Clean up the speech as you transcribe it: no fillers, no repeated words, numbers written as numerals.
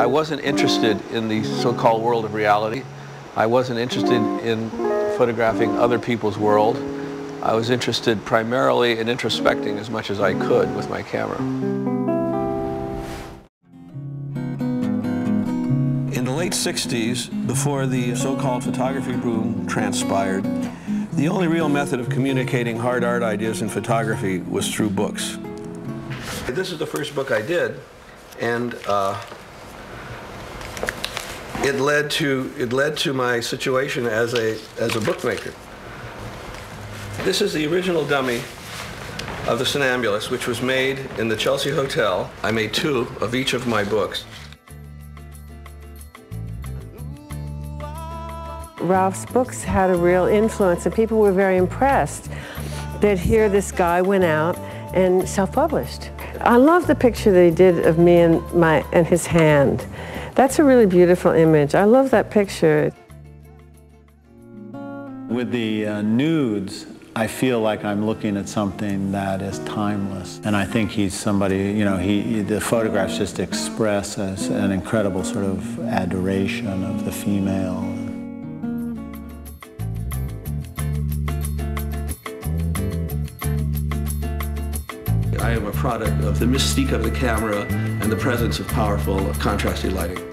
I wasn't interested in the so-called world of reality. I wasn't interested in photographing other people's world. I was interested primarily in introspecting as much as I could with my camera. In the late 60s, before the so-called photography boom transpired, the only real method of communicating hard art ideas in photography was through books. This is the first book I did, and it led to my situation as a bookmaker. This is the original dummy of the Somnambulist, which was made in the Chelsea Hotel. I made 2 of each of my books. Ralph's books had a real influence, and people were very impressed that here this guy went out and self-published. I love the picture that he did of me and his hand. That's a really beautiful image. I love that picture. With the nudes, I feel like I'm looking at something that is timeless. And I think he's somebody, you know, the photographs just express an incredible sort of adoration of the female. I am a product of the mystique of the camera and the presence of powerful contrasty lighting.